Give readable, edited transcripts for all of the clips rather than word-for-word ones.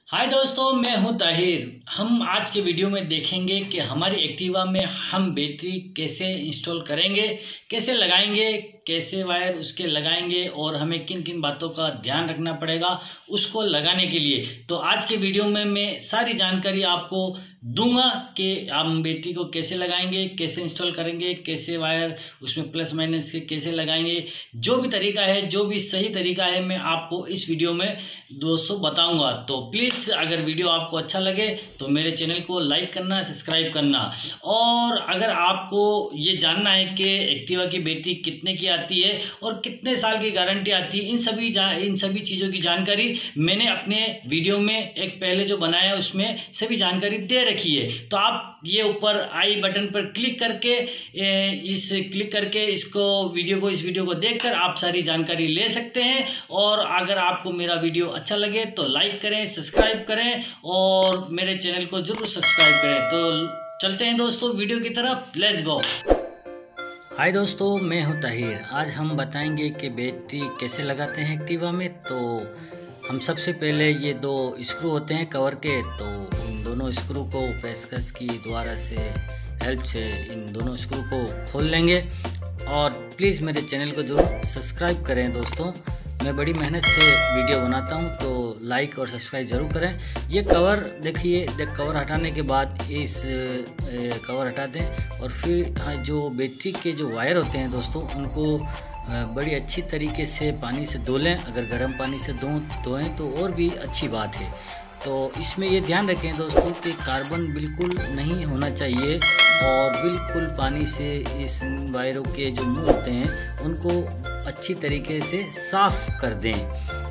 हाय दोस्तों, मैं हूं ताहिर। हम आज के वीडियो में देखेंगे कि हमारी एक्टिवा में हम बैटरी कैसे इंस्टॉल करेंगे, कैसे लगाएंगे, कैसे वायर उसके लगाएंगे और हमें किन किन बातों का ध्यान रखना पड़ेगा उसको लगाने के लिए। तो आज के वीडियो में मैं सारी जानकारी आपको दूंगा कि हम बैटरी को कैसे लगाएंगे, कैसे इंस्टॉल करेंगे, कैसे वायर उसमें प्लस माइनस के कैसे लगाएंगे। जो भी तरीका है, जो भी सही तरीका है, मैं आपको इस वीडियो में दोस्तों बताऊंगा। तो प्लीज़ अगर वीडियो आपको अच्छा लगे तो मेरे चैनल को लाइक करना, सब्सक्राइब करना। और अगर आपको ये जानना है कि एक्टिवा की बैटरी कितने की आती है और कितने साल की गारंटी आती है, इन सभी चीज़ों की जानकारी मैंने अपने वीडियो में एक पहले जो बनाया उसमें सभी जानकारी दे रखी है। तो आप ये ऊपर आई बटन पर क्लिक करके इस वीडियो को देखकर आप सारी जानकारी ले सकते हैं। और अगर आपको मेरा वीडियो अच्छा लगे तो लाइक करें, सब्सक्राइब करें और मेरे चैनल को जरूर सब्सक्राइब करें। तो चलते हैं दोस्तों वीडियो की तरफ, लेट्स गो। हाय दोस्तों, मैं हूं ताहिर। आज हम बताएंगे कि बैटरी कैसे लगाते हैं एक्टिवा में। तो हम सबसे पहले ये दो स्क्रू होते हैं कवर के, तो इन दोनों स्क्रू को पेचकस की द्वारा से हेल्प से इन दोनों स्क्रू को खोल लेंगे। और प्लीज़ मेरे चैनल को जरूर सब्सक्राइब करें दोस्तों। मैं बड़ी मेहनत से वीडियो बनाता हूं, तो लाइक और सब्सक्राइब ज़रूर करें। ये कवर देखिए, कवर हटाने के बाद इस कवर हटा दें और फिर जो बैटरी के जो वायर होते हैं दोस्तों, उनको बड़ी अच्छी तरीके से पानी से धो लें। अगर गर्म पानी से धोएं तो और भी अच्छी बात है। तो इसमें ये ध्यान रखें दोस्तों कि कार्बन बिल्कुल नहीं होना चाहिए और बिल्कुल पानी से इस वायरों के जो मुंह होते हैं उनको अच्छी तरीके से साफ़ कर दें।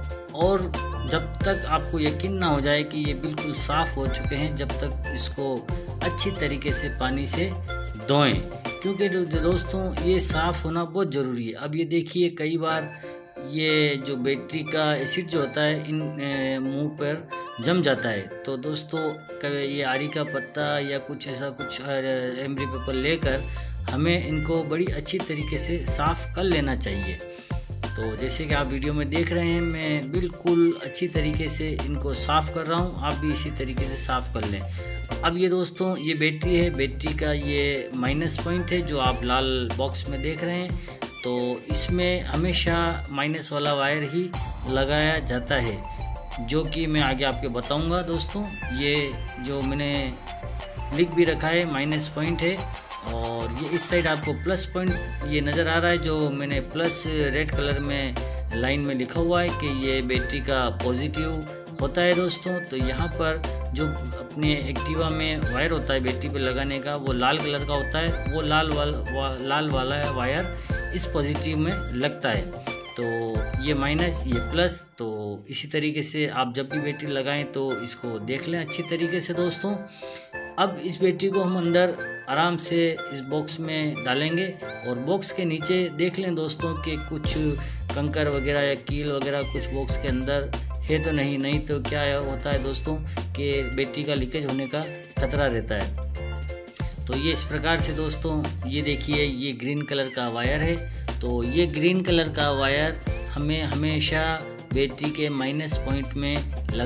और जब तक आपको यकीन ना हो जाए कि ये बिल्कुल साफ़ हो चुके हैं, जब तक इसको अच्छी तरीके से पानी से धोएं, क्योंकि दोस्तों ये साफ़ होना बहुत ज़रूरी है। अब ये देखिए, कई बार ये जो बैटरी का एसिड जो होता है इन मुंह पर जम जाता है। तो दोस्तों कभी ये आरी का पत्ता या कुछ ऐसा कुछ एम्बरी पेपर लेकर हमें इनको बड़ी अच्छी तरीके से साफ़ कर लेना चाहिए। तो जैसे कि आप वीडियो में देख रहे हैं, मैं बिल्कुल अच्छी तरीके से इनको साफ़ कर रहा हूं। आप भी इसी तरीके से साफ़ कर लें। अब ये दोस्तों ये बैटरी है, बैटरी का ये माइनस पॉइंट है जो आप लाल बॉक्स में देख रहे हैं। तो इसमें हमेशा माइनस वाला वायर ही लगाया जाता है, जो कि मैं आगे आपको बताऊंगा दोस्तों। ये जो मैंने लिख भी रखा है माइनस पॉइंट है, और ये इस साइड आपको प्लस पॉइंट ये नज़र आ रहा है, जो मैंने प्लस रेड कलर में लाइन में लिखा हुआ है कि ये बैटरी का पॉजिटिव होता है दोस्तों। तो यहाँ पर जो अपने एक्टिवा में वायर होता है बैटरी पे लगाने का, वो लाल कलर का होता है। वो लाल वाला वायर इस पॉजिटिव में लगता है। तो ये माइनस, ये प्लस। तो इसी तरीके से आप जब भी बैटरी लगाएं तो इसको देख लें अच्छी तरीके से दोस्तों। अब इस बैटरी को हम अंदर आराम से इस बॉक्स में डालेंगे और बॉक्स के नीचे देख लें दोस्तों कि कुछ कंकर वगैरह या कील वगैरह कुछ बॉक्स के अंदर है तो नहीं तो क्या होता है दोस्तों कि बैटरी का लीकेज होने का खतरा रहता है। तो ये इस प्रकार से दोस्तों, ये देखिए, ये ग्रीन कलर का वायर है। तो ये ग्रीन कलर का वायर हमें हमेशा बैटरी के माइनस पॉइंट में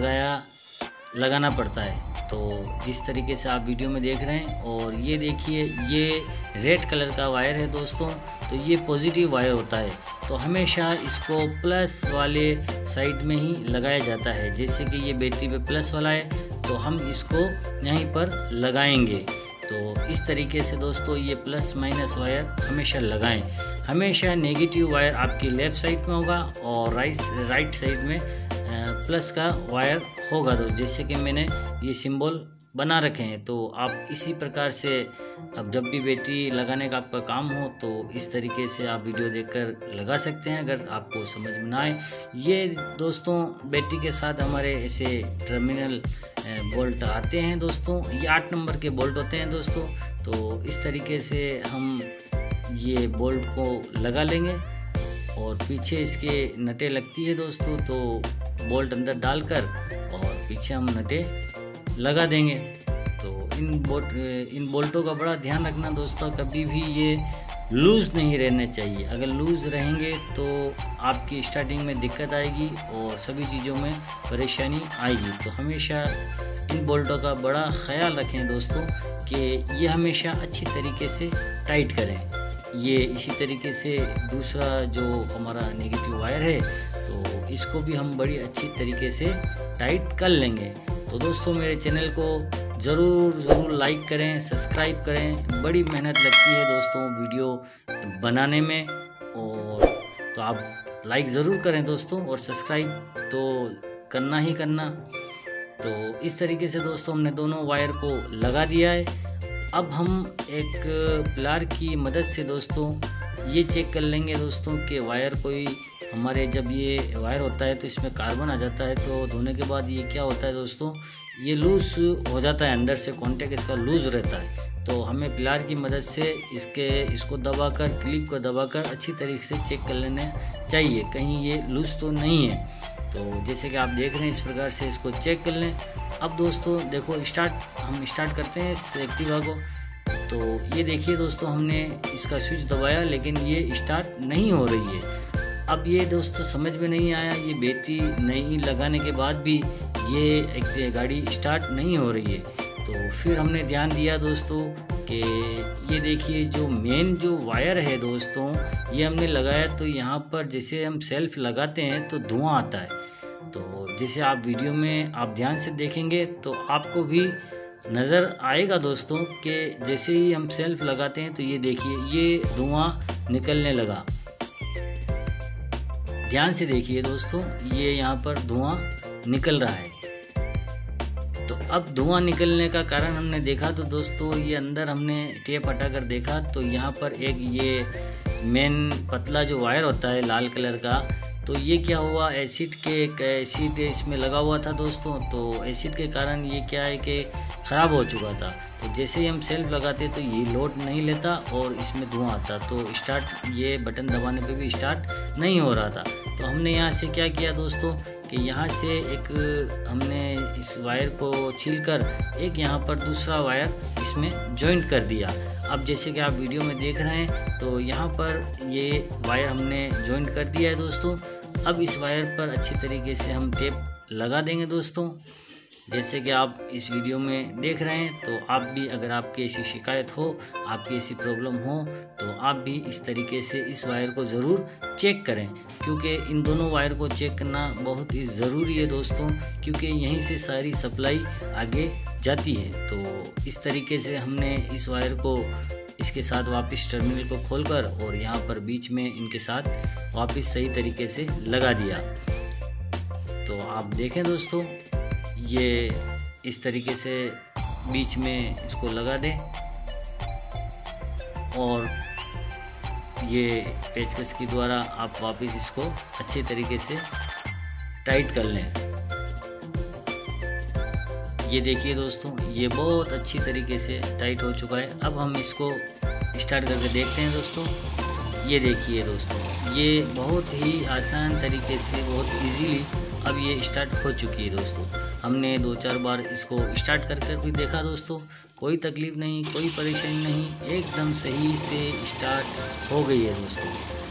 लगाना पड़ता है। तो जिस तरीके से आप वीडियो में देख रहे हैं, और ये देखिए ये रेड कलर का वायर है दोस्तों, तो ये पॉजिटिव वायर होता है। तो हमेशा इसको प्लस वाले साइड में ही लगाया जाता है। जैसे कि ये बैटरी पे प्लस वाला है तो हम इसको यहीं पर लगाएंगे। तो इस तरीके से दोस्तों ये प्लस माइनस वायर हमेशा लगाएं। हमेशा नेगेटिव वायर आपकी लेफ़्ट साइड में होगा और राइट साइड में प्लस का वायर होगा। तो जैसे कि मैंने ये सिंबल बना रखे हैं, तो आप इसी प्रकार से अब जब भी बैटरी लगाने का आपका काम हो तो इस तरीके से आप वीडियो देखकर लगा सकते हैं, अगर आपको समझ में ना आए। ये दोस्तों बैटरी के साथ हमारे ऐसे टर्मिनल बोल्ट आते हैं दोस्तों। ये 8 नंबर के बोल्ट होते हैं दोस्तों। तो इस तरीके से हम ये बोल्ट को लगा लेंगे और पीछे इसके नटें लगती है दोस्तों। तो बोल्ट अंदर डालकर और पीछे हम नटें लगा देंगे। तो इन बोल्टों का बड़ा ध्यान रखना दोस्तों, कभी भी ये लूज़ नहीं रहने चाहिए। अगर लूज़ रहेंगे तो आपकी स्टार्टिंग में दिक्कत आएगी और सभी चीज़ों में परेशानी आएगी। तो हमेशा इन बोल्टों का बड़ा ख्याल रखें दोस्तों कि ये हमेशा अच्छी तरीके से टाइट करें। ये इसी तरीके से दूसरा जो हमारा नेगेटिव वायर है तो इसको भी हम बड़ी अच्छी तरीके से टाइट कर लेंगे। तो दोस्तों मेरे चैनल को ज़रूर लाइक करें, सब्सक्राइब करें। बड़ी मेहनत लगती है दोस्तों वीडियो बनाने में, और तो आप लाइक ज़रूर करें दोस्तों, और सब्सक्राइब तो करना ही करना। तो इस तरीके से दोस्तों हमने दोनों वायर को लगा दिया है। अब हम एक प्लार की मदद से दोस्तों ये चेक कर लेंगे दोस्तों कि वायर कोई हमारे, जब ये वायर होता है तो इसमें कार्बन आ जाता है, तो धोने के बाद ये क्या होता है दोस्तों, ये लूज़ हो जाता है, अंदर से कॉन्टैक्ट इसका लूज़ रहता है। तो हमें प्लार की मदद से इसको दबाकर, क्लिप को दबाकर अच्छी तरीके से चेक कर लेना चाहिए कहीं ये लूज़ तो नहीं है। तो जैसे कि आप देख रहे हैं इस प्रकार से इसको चेक कर लें। अब दोस्तों देखो हम स्टार्ट करते हैं इस एक्टिवा को। तो ये देखिए दोस्तों हमने इसका स्विच दबाया लेकिन ये स्टार्ट नहीं हो रही है। अब ये दोस्तों समझ में नहीं आया, ये बैटरी नहीं लगाने के बाद भी ये एक गाड़ी स्टार्ट नहीं हो रही है। तो फिर हमने ध्यान दिया दोस्तों कि ये देखिए जो मेन जो वायर है दोस्तों ये हमने लगाया, तो यहाँ पर जैसे हम सेल्फ लगाते हैं तो धुआं आता है। तो जैसे आप वीडियो में आप ध्यान से देखेंगे तो आपको भी नज़र आएगा दोस्तों कि जैसे ही हम सेल्फ लगाते हैं तो ये देखिए ये धुआं निकलने लगा। ध्यान से देखिए दोस्तों, ये यहाँ पर धुआं निकल रहा है। तो अब धुआं निकलने का कारण हमने देखा तो दोस्तों ये अंदर हमने टेप हटाकर देखा तो यहाँ पर एक ये मेन पतला जो वायर होता है लाल कलर का, तो ये क्या हुआ, एसिड इसमें लगा हुआ था दोस्तों। तो एसिड के कारण ये क्या है कि ख़राब हो चुका था। तो जैसे ही हम सेल्फ लगाते तो ये लोड नहीं लेता और इसमें धुआं आता, तो स्टार्ट ये बटन दबाने पे भी स्टार्ट नहीं हो रहा था। तो हमने यहाँ से क्या किया दोस्तों कि यहाँ से एक हमने इस वायर को छीलकर एक यहाँ पर दूसरा वायर इसमें जॉइंट कर दिया। अब जैसे कि आप वीडियो में देख रहे हैं तो यहाँ पर ये वायर हमने जॉइंट कर दिया है दोस्तों। अब इस वायर पर अच्छी तरीके से हम टेप लगा देंगे दोस्तों। जैसे कि आप इस वीडियो में देख रहे हैं, तो आप भी अगर आपकी ऐसी शिकायत हो, आपकी ऐसी प्रॉब्लम हो, तो आप भी इस तरीके से इस वायर को ज़रूर चेक करें, क्योंकि इन दोनों वायर को चेक करना बहुत ही ज़रूरी है दोस्तों, क्योंकि यहीं से सारी सप्लाई आगे जाती है। तो इस तरीके से हमने इस वायर को इसके साथ वापस टर्मिनल को खोलकर और यहाँ पर बीच में इनके साथ वापस सही तरीके से लगा दिया। तो आप देखें दोस्तों, ये इस तरीके से बीच में इसको लगा दें और ये पेचकस के द्वारा आप वापस इसको अच्छे तरीके से टाइट कर लें। ये देखिए दोस्तों, ये बहुत अच्छी तरीके से टाइट हो चुका है। अब हम इसको स्टार्ट करके देखते हैं दोस्तों। ये देखिए दोस्तों, ये बहुत ही आसान तरीके से, बहुत इजीली अब ये स्टार्ट हो चुकी है दोस्तों। हमने 2-4 बार इसको स्टार्ट कर भी देखा दोस्तों, कोई तकलीफ़ नहीं, कोई परेशानी नहीं, एकदम सही से स्टार्ट हो गई है दोस्तों।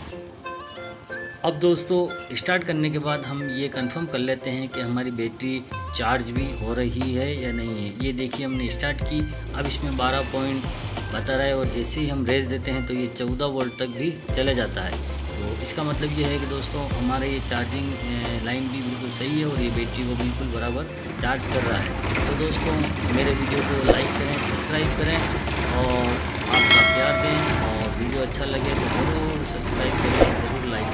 अब दोस्तों स्टार्ट करने के बाद हम ये कंफर्म कर लेते हैं कि हमारी बैटरी चार्ज भी हो रही है या नहीं है। ये देखिए हमने स्टार्ट की, अब इसमें 12 पॉइंट बता रहा है और जैसे ही हम रेस देते हैं तो ये 14 वोल्ट तक भी चले जाता है। तो इसका मतलब ये है कि दोस्तों हमारा ये चार्जिंग लाइन भी बिल्कुल सही है और ये बैटरी को बिल्कुल बराबर चार्ज कर रहा है। तो दोस्तों मेरे वीडियो को लाइक करें, सब्सक्राइब करें और आपका प्यार दें, और वीडियो अच्छा लगे तो ज़रूर सब्सक्राइब करें, ज़रूर लाइक